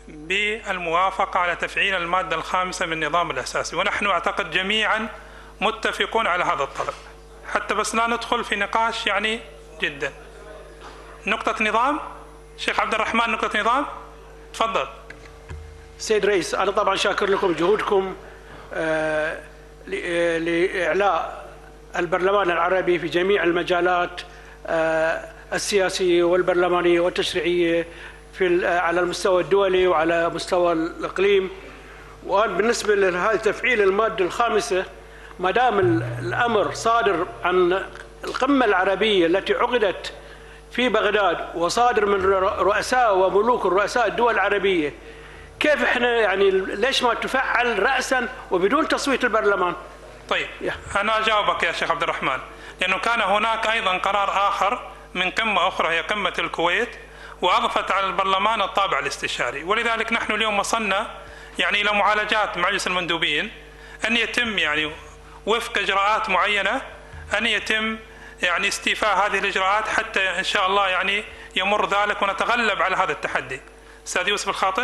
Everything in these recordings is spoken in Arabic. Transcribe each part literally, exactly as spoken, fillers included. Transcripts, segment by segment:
بالموافقة على تفعيل المادة الخامسة من النظام الأساسي، ونحن أعتقد جميعا متفقون على هذا الطلب، حتى بس لا ندخل في نقاش يعني جدا. نقطة نظام شيخ عبد الرحمن، نقطة نظام، تفضل. سيد رئيس، أنا طبعا شاكر لكم جهودكم آه لإعلاء البرلمان العربي في جميع المجالات آه السياسية والبرلمانية والتشريعية في على المستوى الدولي وعلى مستوى الإقليم. وأنا بالنسبة لتفعيل المادة الخامسة، ما دام الأمر صادر عن القمة العربية التي عقدت في بغداد وصادر من رؤساء وملوك الرؤساء الدول العربية، كيف احنا يعني ليش ما تفعل رأسا وبدون تصويت البرلمان؟ طيب أنا أجاوبك يا شيخ عبد الرحمن، لأنه كان هناك أيضا قرار آخر من قمة أخرى هي قمة الكويت، وأضفت على البرلمان الطابع الاستشاري، ولذلك نحن اليوم وصلنا يعني إلى معالجات مجلس المندوبين أن يتم يعني وفق إجراءات معينة أن يتم يعني استيفاء هذه الإجراءات حتى إن شاء الله يعني يمر ذلك ونتغلب على هذا التحدي. أستاذ يوسف الخاطر.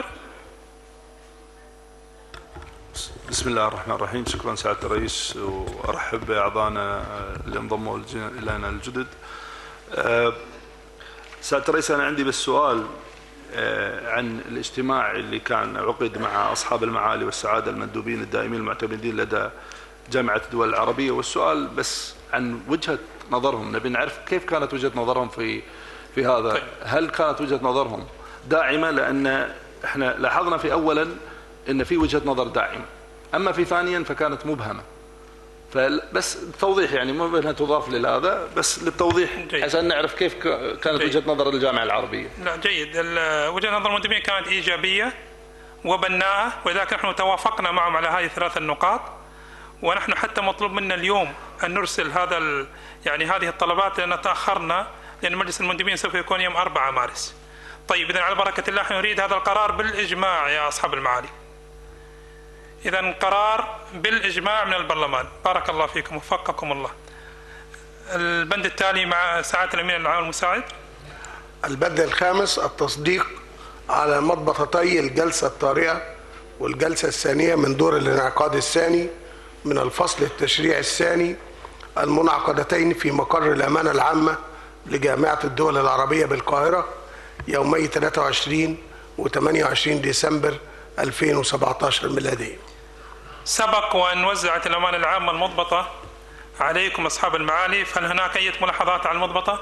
بسم الله الرحمن الرحيم. شكرا سعادة الرئيس، وأرحب بأعضائنا اللي انضموا إلينا الجدد. سعادة الرئيس، أنا عندي بس سؤال عن الاجتماع اللي كان عقد مع أصحاب المعالي والسعادة المندوبين الدائمين المعتمدين لدى جامعة الدول العربية، والسؤال بس عن وجهة نظرهم. نبي نعرف كيف كانت وجهة نظرهم في في هذا. هل كانت وجهة نظرهم داعمة؟ لأن احنا لاحظنا في أولا أن في وجهة نظر داعمة، أما في ثانيا فكانت مبهمة. فبس توضيح يعني مو انها تضاف لهذا، بس للتوضيح عشان نعرف كيف كانت جيد. وجهة نظر الجامعة العربية. لا جيد، وجهة نظر المندوبين كانت إيجابية وبناءة، ولذلك نحن توافقنا معهم على هذه الثلاث النقاط. ونحن حتى مطلوب منا اليوم أن نرسل هذا يعني هذه الطلبات لأن تأخرنا، لأن مجلس المندوبين سوف يكون يوم أربعة مارس. طيب إذن على بركة الله نحن نريد هذا القرار بالإجماع يا أصحاب المعالي. إذن قرار بالإجماع من البرلمان. بارك الله فيكم وفقكم الله. البند التالي مع سعادة الأمين العام المساعد. البند الخامس التصديق على مضبطتي الجلسة الطارئة والجلسة الثانية من دور الانعقاد الثاني من الفصل التشريعي الثاني المنعقدتين في مقر الأمانة العامة لجامعة الدول العربية بالقاهرة يومي ثلاثة وعشرين و ثمانية وعشرين ديسمبر ألفين وسبعة عشر ميلادي. سبق وأن وزعت الأمانة العامة المضبطة عليكم أصحاب المعالي، فهل هناك أي ملاحظات على المضبطة؟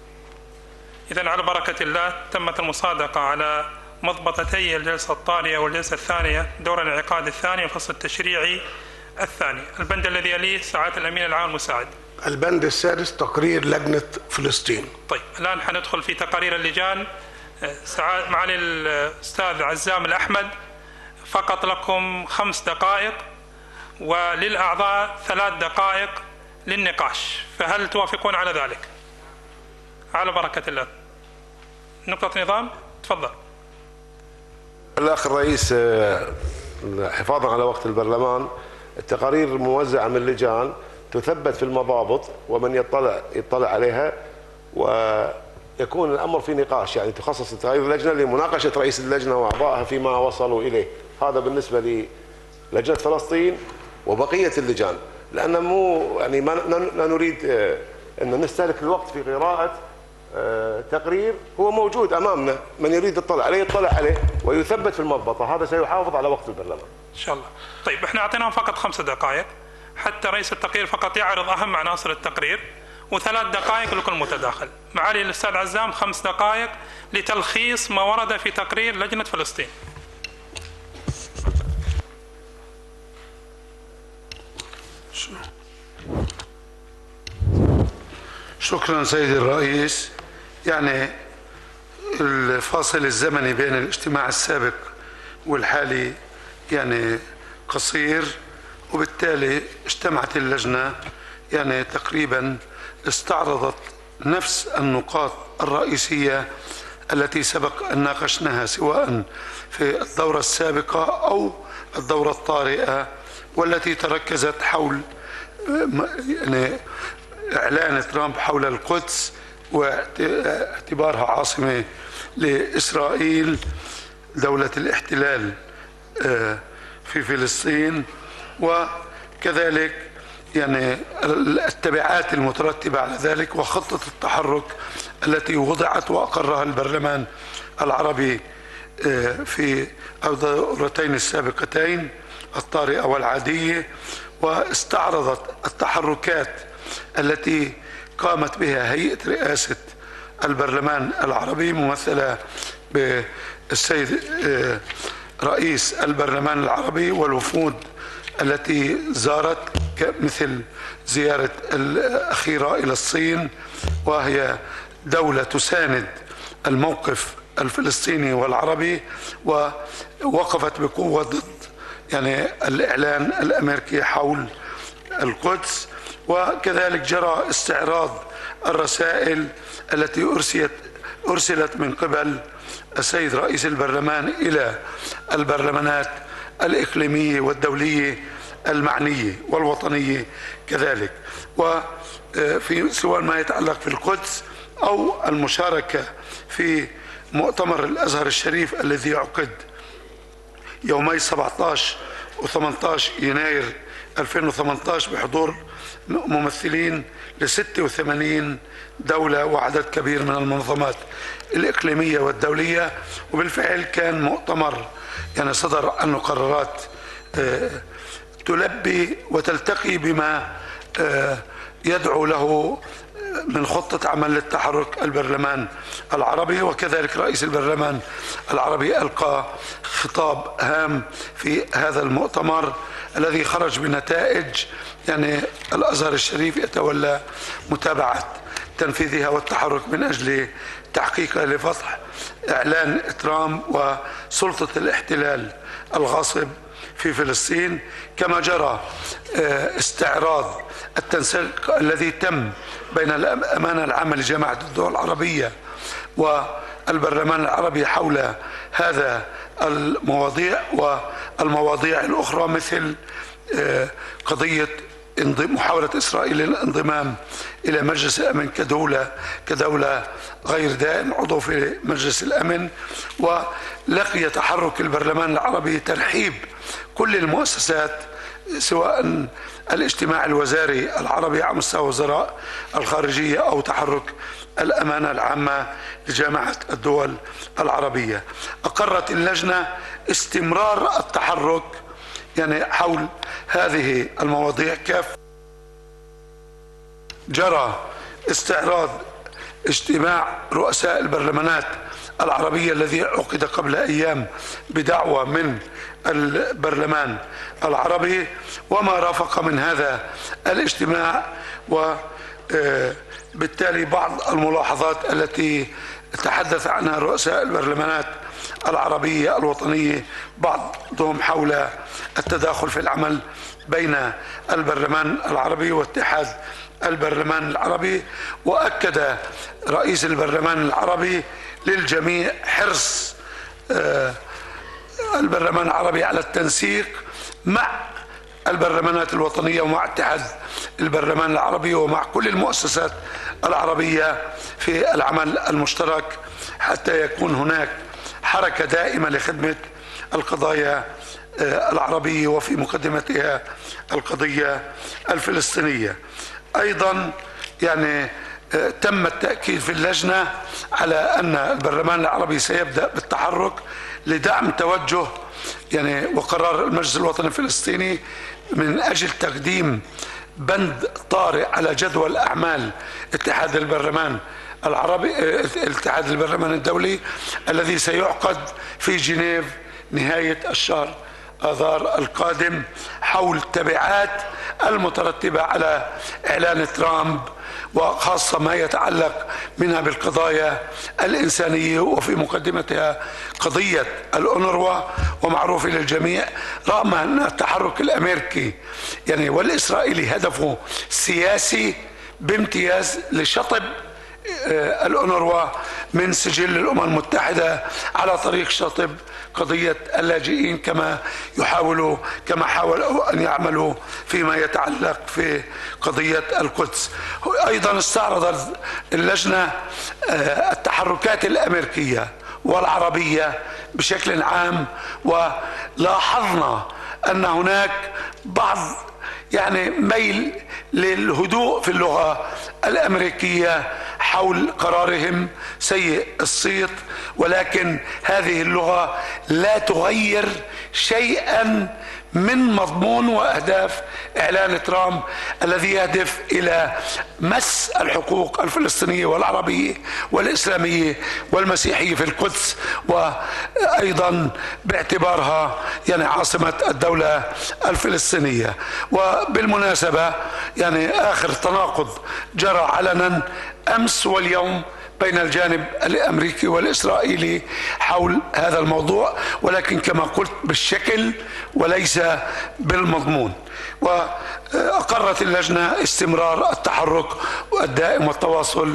إذن على بركة الله تمت المصادقة على مضبطتي الجلسة الطارئة والجلسة الثانية دور الانعقاد الثاني والفصل التشريعي الثاني. البند الذي يليه سعادة الأمين العام المساعد. البند السادس تقرير لجنة فلسطين. طيب الآن حندخل في تقارير اللجان. معالي الأستاذ عزام الأحمد، فقط لكم خمس دقائق وللأعضاء ثلاث دقائق للنقاش، فهل توافقون على ذلك؟ على بركة الله. نقطة نظام، تفضل. الأخ الرئيس، حفاظا على وقت البرلمان، التقارير موزعة من اللجان تثبت في المضابط ومن يطلع يطلع عليها، ويكون الأمر في نقاش، يعني تخصص تقارير اللجنة لمناقشة رئيس اللجنة وأعضائها فيما وصلوا إليه. هذا بالنسبة للجنة فلسطين وبقية اللجان، لأن مو يعني ما لا نريد أن نستهلك الوقت في قراءة تقرير هو موجود أمامنا، من يريد يطلع عليه يطلع عليه ويثبت في المضبطة. هذا سيحافظ على وقت البرلمان إن شاء الله. طيب احنا أعطيناهم فقط خمس دقائق حتى رئيس التقرير فقط يعرض أهم عناصر التقرير، وثلاث دقائق لكل متداخل. معالي الأستاذ عزام خمس دقائق لتلخيص ما ورد في تقرير لجنة فلسطين. شكرا سيدي الرئيس. يعني الفاصل الزمني بين الاجتماع السابق والحالي يعني قصير، وبالتالي اجتمعت اللجنة يعني تقريبا استعرضت نفس النقاط الرئيسية التي سبق أن ناقشناها سواء في الدورة السابقة أو الدورة الطارئة، والتي تركزت حول يعني إعلان ترامب حول القدس واعتبارها عاصمة لإسرائيل، دولة الاحتلال في فلسطين، وكذلك يعني التبعات المترتبة على ذلك وخطة التحرك التي وضعت وأقرها البرلمان العربي في الدورتين السابقتين الطارئة والعادية، واستعرضت التحركات التي قامت بها هيئة رئاسة البرلمان العربي ممثلة بالسيد رئيس البرلمان العربي والوفود التي زارت، مثل زيارة الأخيرة إلى الصين، وهي دولة تساند الموقف الفلسطيني والعربي ووقفت بقوة ضد يعني الإعلان الأمريكي حول القدس. وكذلك جرى استعراض الرسائل التي أرسلت أرسلت من قبل السيد رئيس البرلمان إلى البرلمانات الإقليمية والدولية المعنية والوطنية كذلك، وفي سواء ما يتعلق في القدس أو المشاركة في مؤتمر الأزهر الشريف الذي عقد يومي سبعة عشر و ثمانية عشر يناير ألفين وثمانية عشر بحضور ممثلين ل ستة وثمانين دولة وعدد كبير من المنظمات الإقليمية والدولية. وبالفعل كان مؤتمر يعني صدر عنه قرارات تلبي وتلتقي بما يدعو له من خطة عمل للتحرك البرلمان العربي. وكذلك رئيس البرلمان العربي ألقى خطاب هام في هذا المؤتمر الذي خرج بنتائج يعني الأزهر الشريف يتولى متابعة تنفيذها والتحرك من أجل تحقيقها لفضح إعلان ترامب وسلطة الاحتلال الغاصب في فلسطين، كما جرى استعراض التنسيق الذي تم بين الأمانة العامة لجامعة الدول العربية والبرلمان العربي حول هذا المواضيع والمواضيع الأخرى، مثل قضية محاولة إسرائيل للانضمام إلى مجلس الأمن كدولة كدولة غير دائم عضو في مجلس الأمن. ولقي تحرك البرلمان العربي ترحيب كل المؤسسات، سواء الاجتماع الوزاري العربي على مستوى وزراء الخارجية أو تحرك الأمانة العامة لجامعة الدول العربية. أقرت اللجنة استمرار التحرك يعني حول هذه المواضيع كافة. جرى استعراض اجتماع رؤساء البرلمانات العربية الذي عقد قبل أيام بدعوة من البرلمان العربي، وما رافق من هذا الاجتماع، وبالتالي بعض الملاحظات التي تحدث عنها رؤساء البرلمانات العربية الوطنية، بعضهم حول التداخل في العمل بين البرلمان العربي واتحاد البرلمان العربي. وأكد رئيس البرلمان العربي للجميع حرص البرلمان العربي على التنسيق مع البرلمانات الوطنية ومع اتحاد البرلمان العربي ومع كل المؤسسات العربية في العمل المشترك، حتى يكون هناك حركة دائمة لخدمة القضايا العربية وفي مقدمتها القضية الفلسطينية. أيضا يعني تم التأكيد في اللجنة على أن البرلمان العربي سيبدأ بالتحرك لدعم توجه يعني وقرار المجلس الوطني الفلسطيني من أجل تقديم بند طارئ على جدول أعمال اتحاد البرلمان العربي اتحاد البرلمان الدولي الذي سيعقد في جنيف نهاية الشهر آذار القادم، حول التبعات المترتبة على إعلان ترامب، وخاصة ما يتعلق منها بالقضايا الإنسانية وفي مقدمتها قضية الأونروا. ومعروف للجميع رغم أن التحرك الأمريكي يعني والإسرائيلي هدفه سياسي بامتياز لشطب الأونروا من سجل الأمم المتحدة على طريق شطب قضية اللاجئين، كما يحاولوا كما حاولوا أن يعملوا فيما يتعلق في قضية القدس. أيضا استعرضت اللجنة التحركات الأمريكية والعربية بشكل عام، ولاحظنا أن هناك بعض يعني ميل للهدوء في اللغة الأمريكية حول قرارهم سيء الصيت، ولكن هذه اللغة لا تغير شيئا من مضمون وأهداف إعلان ترامب الذي يهدف إلى مس الحقوق الفلسطينية والعربية والإسلامية والمسيحية في القدس، وأيضا باعتبارها يعني عاصمة الدولة الفلسطينية. وبالمناسبة يعني آخر تناقض جرى علنا أمس واليوم بين الجانب الأمريكي والإسرائيلي حول هذا الموضوع، ولكن كما قلت بالشكل وليس بالمضمون. وأقرت اللجنة استمرار التحرك الدائم والتواصل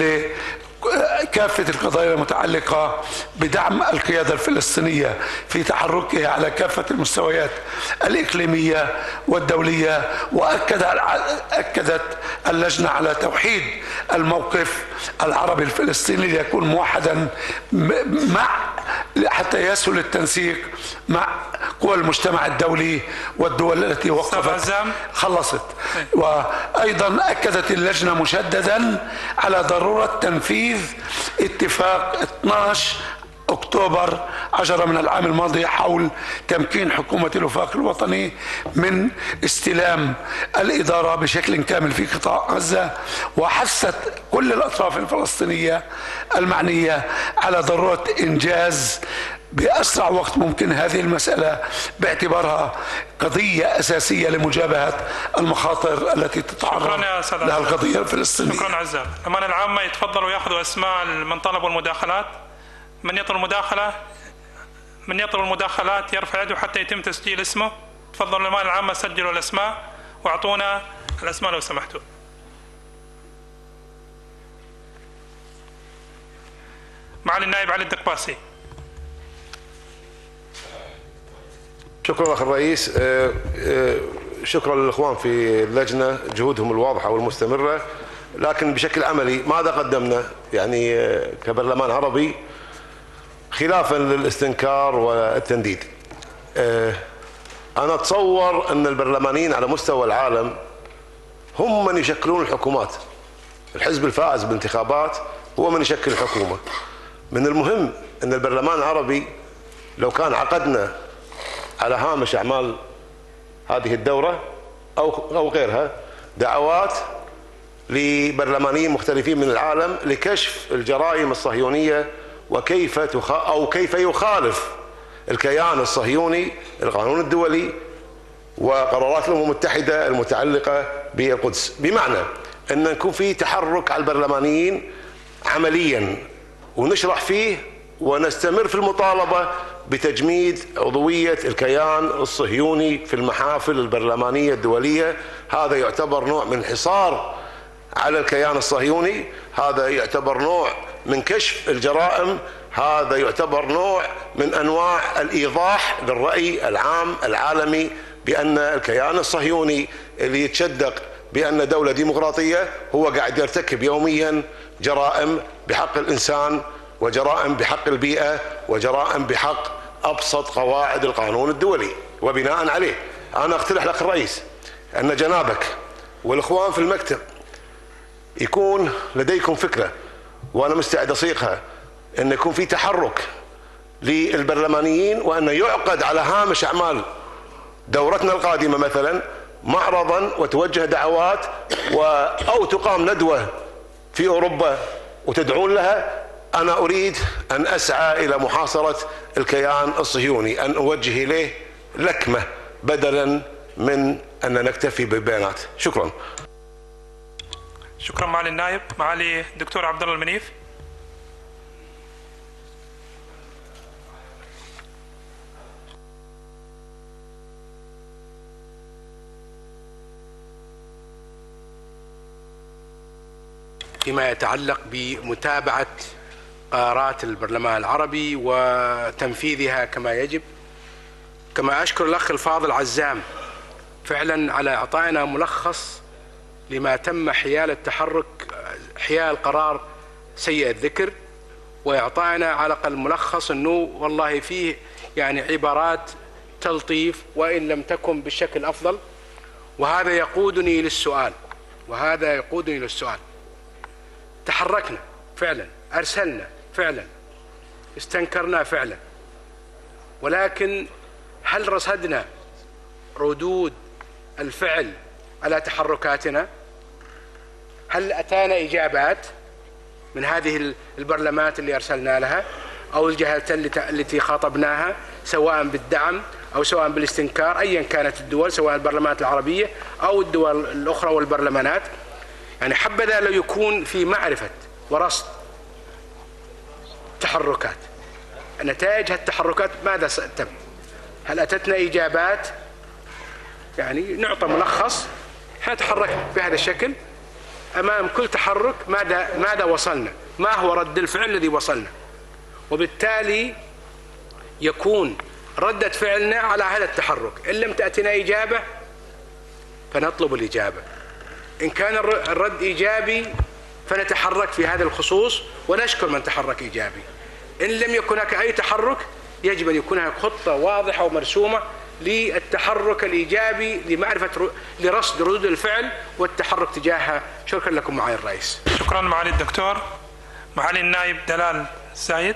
لكافة القضايا المتعلقة بدعم القيادة الفلسطينية في تحركها على كافة المستويات الإقليمية والدولية. وأكد أكدت اللجنة على توحيد الموقف العربي الفلسطيني ليكون موحدا مع حتى يسهل التنسيق مع قوى المجتمع الدولي والدول التي وقفت خلصت. وأيضا أكدت اللجنة مشددا على ضرورة تنفيذ اتفاق اثني عشر أكتوبر عشرة من العام الماضي حول تمكين حكومة الوفاق الوطني من استلام الإدارة بشكل كامل في قطاع غزة، وحثت كل الأطراف الفلسطينية المعنية على ضرورة إنجاز بأسرع وقت ممكن هذه المسألة باعتبارها قضية أساسية لمجابهة المخاطر التي تتعرض لها القضية الفلسطينية. شكرا عزام. الأمانة العامة يتفضلوا يأخذوا أسماء من طلبوا المداخلات. من يطلب المداخلة من يطلب المداخلات يرفع يده حتى يتم تسجيل اسمه. تفضلوا الأمانة العامة سجلوا الأسماء واعطونا الأسماء لو سمحتوا. معالي النائب علي الدقباسي. شكرا أخي الرئيس. شكرا للإخوان في اللجنة جهودهم الواضحة والمستمرة، لكن بشكل عملي ماذا قدمنا يعني كبرلمان عربي خلافا للاستنكار والتنديد؟ أنا أتصور أن البرلمانيين على مستوى العالم هم من يشكلون الحكومات. الحزب الفائز بالانتخابات هو من يشكل الحكومة. من المهم أن البرلمان العربي لو كان عقدنا على هامش أعمال هذه الدورة أو أو غيرها دعوات لبرلمانيين مختلفين من العالم لكشف الجرائم الصهيونية وكيف تخ... أو كيف يخالف الكيان الصهيوني القانون الدولي وقرارات الأمم المتحدة المتعلقة بالقدس، بمعنى أن نكون في تحرك على البرلمانيين عمليا ونشرح فيه ونستمر في المطالبة بتجميد عضوية الكيان الصهيوني في المحافل البرلمانية الدولية. هذا يعتبر نوع من حصار على الكيان الصهيوني، هذا يعتبر نوع من كشف الجرائم، هذا يعتبر نوع من أنواع الإيضاح للرأي العام العالمي بأن الكيان الصهيوني اللي يتشدق بأن دولة ديمقراطية هو قاعد يرتكب يوميا جرائم بحق الإنسان وجرائم بحق البيئة وجرائم بحق أبسط قواعد القانون الدولي. وبناء عليه أنا أقترح لك الرئيس أن جنابك والإخوان في المكتب يكون لديكم فكرة، وأنا مستعد أصيغها، أن يكون في تحرك للبرلمانيين وأن يعقد على هامش أعمال دورتنا القادمة مثلا معرضا وتوجه دعوات و أو تقام ندوة في أوروبا وتدعون لها. أنا أريد أن أسعى إلى محاصرة الكيان الصهيوني، أن أوجه إليه لكمة بدلا من أن نكتفي بالبيانات. شكرا. شكرا معالي النائب. معالي الدكتور عبد الله المنيف. فيما يتعلق بمتابعة قرارات البرلمان العربي وتنفيذها كما يجب. كما أشكر الأخ الفاضل عزام فعلا على إعطائنا ملخص لما تم حيال التحرك حيال قرار سيء الذكر، وإعطائنا على الأقل ملخص أنه والله فيه يعني عبارات تلطيف وإن لم تكن بالشكل الأفضل. وهذا يقودني للسؤال وهذا يقودني للسؤال تحركنا فعلا، أرسلنا فعلا، استنكرنا فعلا، ولكن هل رصدنا ردود الفعل على تحركاتنا؟ هل أتانا إجابات من هذه البرلمانات اللي أرسلنا لها أو الجهات التي خاطبناها سواء بالدعم أو سواء بالاستنكار أيا كانت الدول، سواء البرلمانات العربية أو الدول الأخرى والبرلمانات؟ يعني حبذا لو يكون في معرفة ورصد تحركات، نتائج هالتحركات ماذا تم؟ هل أتتنا إجابات؟ يعني نعطى ملخص احنا تحركنا بهذا الشكل، أمام كل تحرك ماذا ماذا وصلنا، ما هو رد الفعل الذي وصلنا، وبالتالي يكون ردة فعلنا على هذا التحرك. إن لم تأتنا إجابة فنطلب الإجابة، إن كان الرد إيجابي فنتحرك في هذا الخصوص ونشكر من تحرك إيجابي. إن لم يكن هناك أي تحرك يجب أن يكون هناك خطة واضحة ومرسومة للتحرك الإيجابي لمعرفة لرصد ردود الفعل والتحرك تجاهها. شكرا لكم معالي الرئيس. شكرا معالي الدكتور. معالي النائب دلال السايد.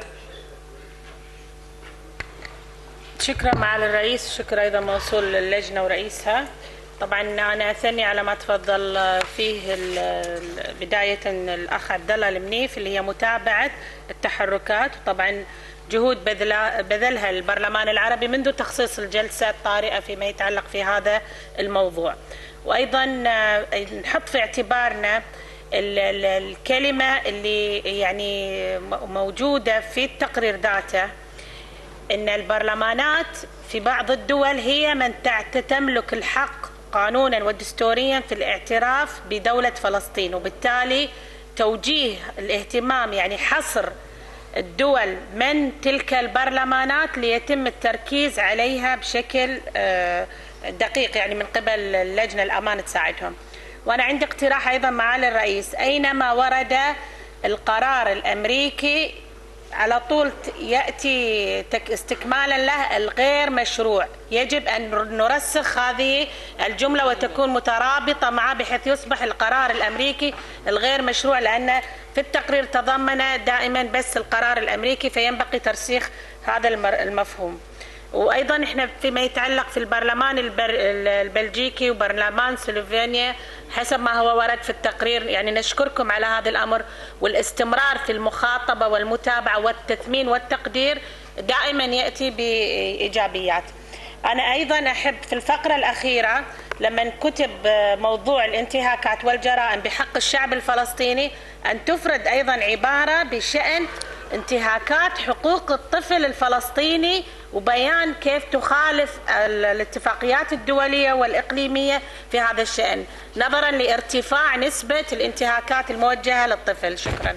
شكرا معالي الرئيس، شكرا أيضا موصول للجنة ورئيسها. طبعا أنا أثني على ما تفضل فيه بداية الأخ عبد الله المنيف اللي هي متابعة التحركات، وطبعا جهود بذلها البرلمان العربي منذ تخصيص الجلسة الطارئة فيما يتعلق في هذا الموضوع. وأيضا نحط في اعتبارنا الكلمة اللي يعني موجودة في التقرير ذاته، إن البرلمانات في بعض الدول هي من تملك الحق قانونا ودستوريا في الاعتراف بدولة فلسطين، وبالتالي توجيه الاهتمام يعني حصر الدول من تلك البرلمانات ليتم التركيز عليها بشكل دقيق يعني من قبل اللجنة الأمان تساعدهم. وأنا عندي اقتراح أيضا معالي الرئيس، أينما ورد القرار الأمريكي على طول يأتي استكمالا له الغير مشروع، يجب أن نرسخ هذه الجملة وتكون مترابطة معه بحيث يصبح القرار الأمريكي الغير مشروع، لأن في التقرير تضمن دائما بس القرار الأمريكي، فينبغي ترسيخ هذا المفهوم. وأيضا إحنا فيما يتعلق في البرلمان البلجيكي وبرلمان سلوفينيا حسب ما هو ورد في التقرير، يعني نشكركم على هذا الأمر والاستمرار في المخاطبة والمتابعة والتثمين والتقدير دائما يأتي بإيجابيات. أنا أيضا أحب في الفقرة الأخيرة لما كتب موضوع الانتهاكات والجرائم بحق الشعب الفلسطيني أن تفرد أيضا عبارة بشأن انتهاكات حقوق الطفل الفلسطيني، وبيان كيف تخالف الاتفاقيات الدولية والإقليمية في هذا الشأن نظرا لارتفاع نسبة الانتهاكات الموجهة للطفل. شكرا.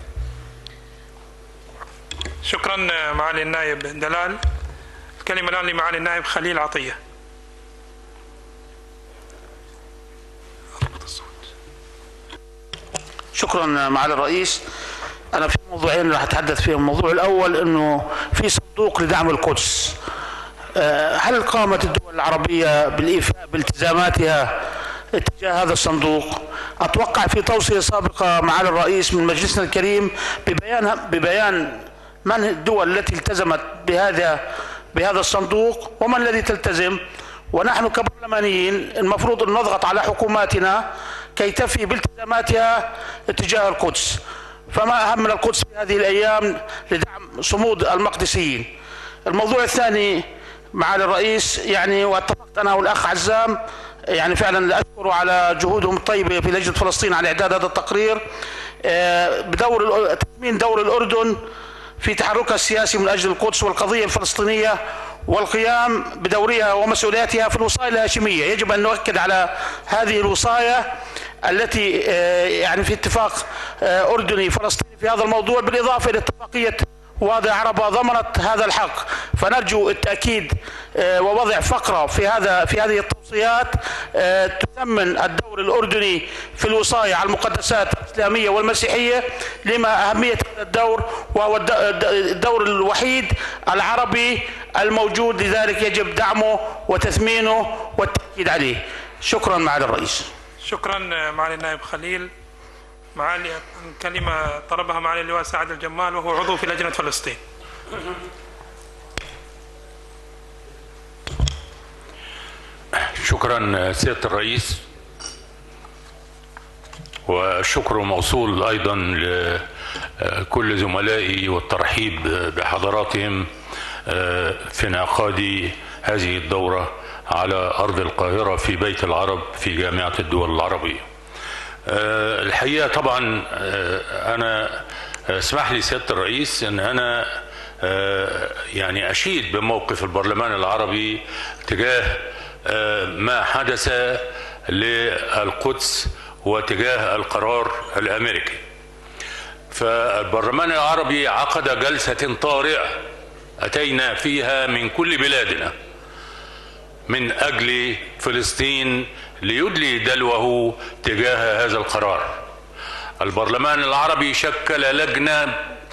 شكرا معالي النائب دلال. الكلمة الآن لمعالي النائب خليل عطية. شكرا معالي الرئيس. أنا في موضوعين راح أتحدث فيهم. الموضوع الأول أنه في صندوق لدعم القدس، هل قامت الدول العربية بالإيفاء بالتزاماتها اتجاه هذا الصندوق؟ أتوقع في توصية سابقة معالي الرئيس من مجلسنا الكريم ببيان ببيان من الدول التي التزمت بهذا بهذا الصندوق ومن الذي تلتزم، ونحن كبرلمانيين المفروض أن نضغط على حكوماتنا كي تفي بالتزاماتها اتجاه القدس. فما أهم من القدس في هذه الأيام لدعم صمود المقدسيين؟ الموضوع الثاني معالي الرئيس، يعني واتفقت أنا والأخ عزام يعني فعلا أشكر على جهودهم الطيبة في لجنة فلسطين على إعداد هذا التقرير بدور تثمين دور الأردن في تحركها السياسي من أجل القدس والقضية الفلسطينية والقيام بدورها ومسؤولياتها في الوصاية الهاشمية. يجب أن نؤكد على هذه الوصاية التي يعني في اتفاق أردني فلسطيني في هذا الموضوع، بالإضافة إلى اتفاقية وادي عربة ضمنت هذا الحق. فنرجو التأكيد ووضع فقرة في هذا في هذه التوصيات تثمن الدور الأردني في الوصاية على المقدسات الإسلامية والمسيحية لما أهمية هذا الدور، وهو الدور الوحيد العربي الموجود، لذلك يجب دعمه وتثمينه والتأكيد عليه. شكرا معالي الرئيس. شكرا معالي النائب خليل. معالي كلمة طلبها معالي اللواء سعد الجمال وهو عضو في لجنة فلسطين. شكرا سيادة الرئيس، والشكر موصول أيضا لكل زملائي والترحيب بحضراتهم في انعقاد هذه الدورة على أرض القاهرة في بيت العرب في جامعة الدول العربية. الحقيقة طبعا أنا اسمح لي سيادة الرئيس أن أنا يعني أشيد بموقف البرلمان العربي تجاه ما حدث للقدس وتجاه القرار الأمريكي. فالبرلمان العربي عقد جلسة طارئة أتينا فيها من كل بلادنا من أجل فلسطين ليدلي دلوه تجاه هذا القرار. البرلمان العربي شكل لجنة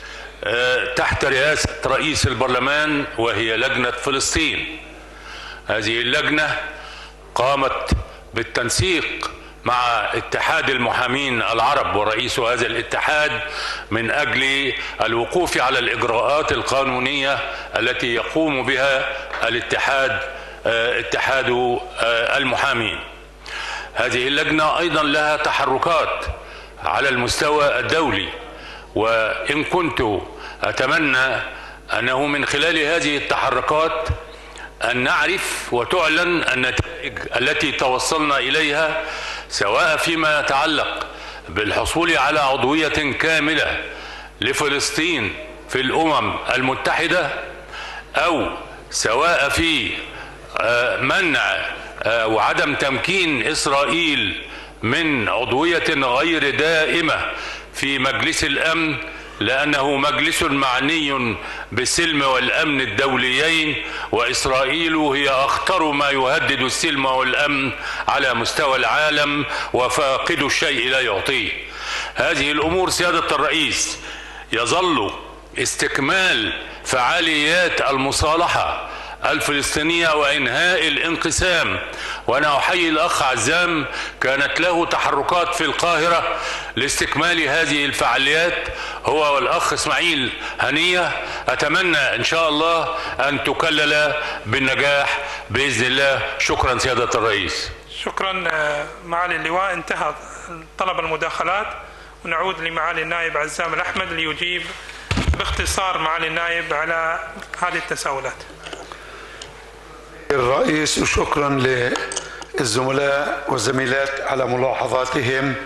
تحت رئاسة رئيس البرلمان وهي لجنة فلسطين. هذه اللجنة قامت بالتنسيق مع اتحاد المحامين العرب ورئيس هذا الاتحاد من أجل الوقوف على الإجراءات القانونية التي يقوم بها الاتحاد اتحاد المحامين. هذه اللجنة أيضا لها تحركات على المستوى الدولي، وإن كنت أتمنى أنه من خلال هذه التحركات أن نعرف وتعلن النتائج التي توصلنا إليها، سواء فيما يتعلق بالحصول على عضوية كاملة لفلسطين في الأمم المتحدة، أو سواء في منع وعدم تمكين إسرائيل من عضوية غير دائمة في مجلس الأمن، لأنه مجلس معني بالسلم والأمن الدوليين، وإسرائيل هي أخطر ما يهدد السلم والأمن على مستوى العالم، وفاقد الشيء لا يعطيه. هذه الأمور سيادة الرئيس يظل استكمال فعاليات المصالحة الفلسطينية وإنهاء الانقسام. وأنا أحيي الأخ عزام، كانت له تحركات في القاهرة لاستكمال هذه الفعاليات، هو والأخ إسماعيل هنية. أتمنى إن شاء الله أن تكلل بالنجاح بإذن الله. شكرا سيادة الرئيس. شكرا معالي اللواء. انتهى طلب المداخلات، ونعود لمعالي النائب عزام الأحمد ليجيب باختصار معالي النائب على هذه التساؤلات. الرئيس، وشكرا للزملاء والزميلات على ملاحظاتهم،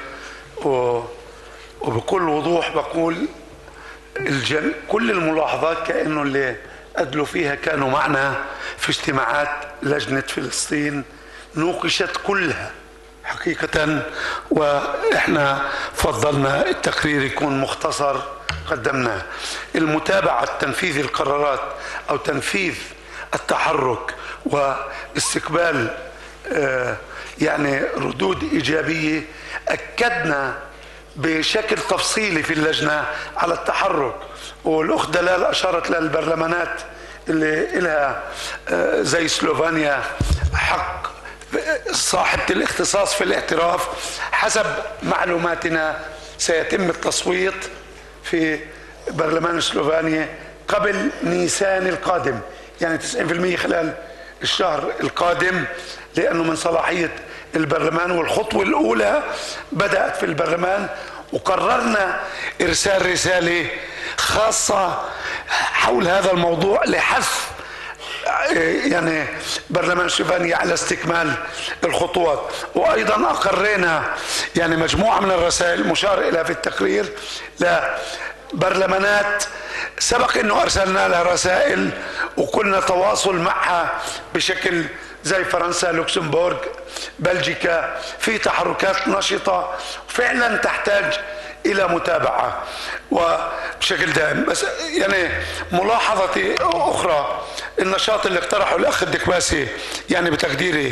وبكل وضوح بقول الجم... كل الملاحظات كأنه اللي أدلوا فيها كانوا معنا في اجتماعات لجنة فلسطين، نوقشت كلها حقيقة، وإحنا فضلنا التقرير يكون مختصر قدمناه. المتابعة تنفيذ القرارات أو تنفيذ التحرك واستقبال يعني ردود إيجابية، أكدنا بشكل تفصيلي في اللجنة على التحرك. والأخت دلال أشارت للبرلمانات اللي لها زي سلوفانيا حق صاحبة الاختصاص في الاعتراف. حسب معلوماتنا سيتم التصويت في برلمان سلوفانيا قبل نيسان القادم، يعني تسعين بالمئة خلال الشهر القادم، لأنه من صلاحية البرلمان، والخطوة الأولى بدأت في البرلمان. وقررنا إرسال رسالة خاصة حول هذا الموضوع لحث يعني برلمان سلوفانيا على استكمال الخطوات. وأيضا أقرينا يعني مجموعة من الرسائل مشار إليها في التقرير لبرلمانات سبق أنه أرسلنا لها رسائل وكنا تواصل معها بشكل زي فرنسا، لوكسمبورغ، بلجيكا، في تحركات نشطة فعلا تحتاج إلى متابعة وبشكل دائم. بس يعني ملاحظتي أخرى، النشاط اللي اقترحه الأخ الدكباسي يعني بتقديري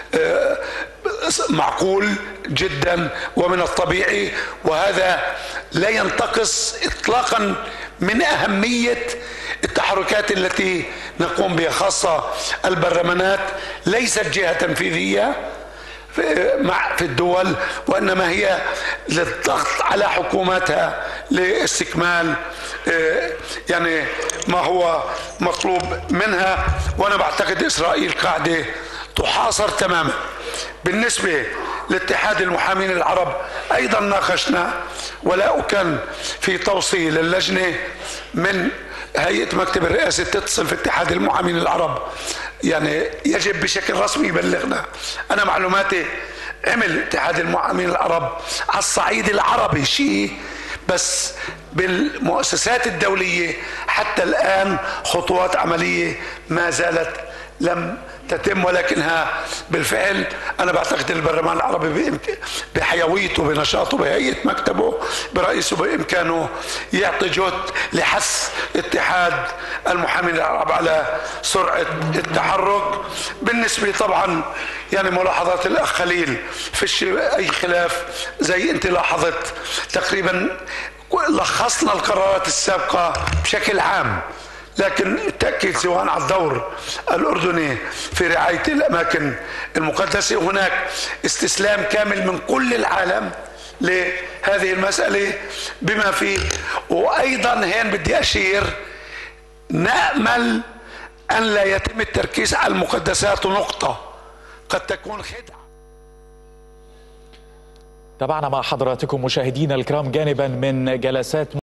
معقول جدا ومن الطبيعي، وهذا لا ينتقص إطلاقا من أهمية التحركات التي نقوم بها، خاصة البرلمانات ليست جهة تنفيذية مع في الدول، وإنما هي للضغط على حكوماتها لاستكمال يعني ما هو مطلوب منها. وأنا بعتقد إسرائيل قاعدة تحاصر تماما. بالنسبة لاتحاد المحامين العرب أيضا ناقشنا، ولا أكن في توصيل اللجنة من هيئة مكتب الرئاسة تتصل في اتحاد المحامين العرب، يعني يجب بشكل رسمي يبلغنا. أنا معلوماتي عمل اتحاد المحامين العرب على الصعيد العربي شيء، بس بالمؤسسات الدولية حتى الآن خطوات عملية ما زالت لم تتم، ولكنها بالفعل أنا بعتقد البرلمان العربي بحيويته بنشاطه بهيئة مكتبه برئيسه بإمكانه يعطي جهد لحث اتحاد المحامين العرب على سرعة التحرك. بالنسبة طبعا يعني ملاحظات الأخ خليل فيش أي خلاف، زي أنت لاحظت تقريبا لخصنا القرارات السابقة بشكل عام، لكن التأكيد سواء على الدور الأردني في رعاية الأماكن المقدسة، هناك استسلام كامل من كل العالم لهذه المسألة بما فيه. وأيضا هين بدي أشير، نأمل أن لا يتم التركيز على المقدسات نقطة، قد تكون خدعة. تابعنا مع حضراتكم مشاهدينا الكرام جانبا من جلسات